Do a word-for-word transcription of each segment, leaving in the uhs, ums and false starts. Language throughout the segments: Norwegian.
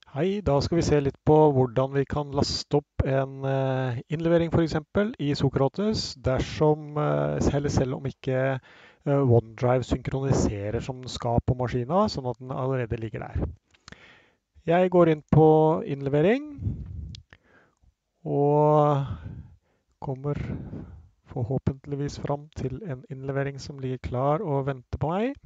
Hei, da skal vi se litt på hvordan vi kan laste opp en eh, innlevering for eksempel i Socrates dersom, eh, eller selv om ikke eh, OneDrive synkroniserer som den skal på maskina, sånn at den allerede ligger der. Jeg går inn på innlevering og kommer forhåpentligvis fram til en innlevering som ligger klar og venter på meg.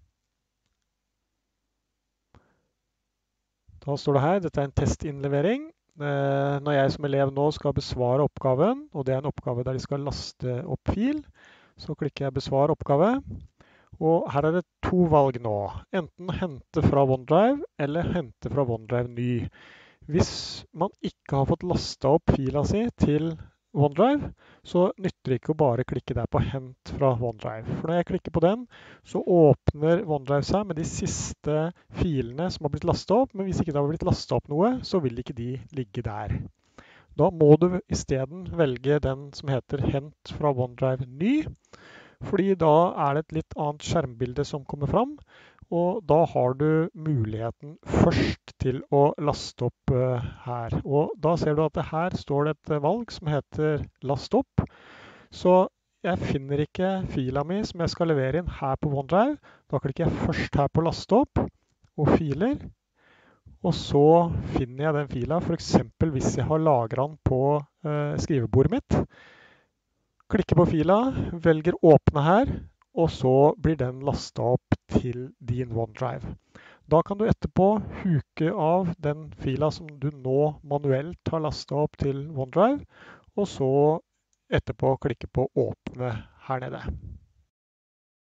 Da står det her, dette er en testinnlevering. Eh, Når jeg som elev nå skal besvare oppgaven, og det er en oppgave der de skal laste opp fil, så klikker jeg besvar oppgave. Og her er det to valg nå. Enten hente fra OneDrive, eller hente fra OneDrive ny. Hvis man ikke har fått lastet opp fila si til OneDrive, så nytter det ikke å bare klikke der på hent fra OneDrive. For når jeg klikker på den, så åpner OneDrive seg med de siste filene som har blitt lastet opp, men hvis ikke det har blitt lastet opp noe, så vil ikke de ligge der. Da må du i stedet velge den som heter hent fra OneDrive ny, fordi da er det et litt annet skjermbilde som kommer fram, og da har du muligheten først til å laste opp uh, her. Og da ser du at her står det et valg som heter last opp. Så jeg finner ikke fila mi som jeg skal levere inn her på OneDrive. Da klikker jeg først her på laste opp og filer. Og så finner jeg den fila, for eksempel hvis jeg har lagret den på uh, skrivebordet mitt. Klikker på fila, velger åpne her, og så blir den lastet opp til din OneDrive. Da kan du etterpå huke av den fila som du nå manuelt har lastet opp til OneDrive, og så etterpå klikke på åpne her nede.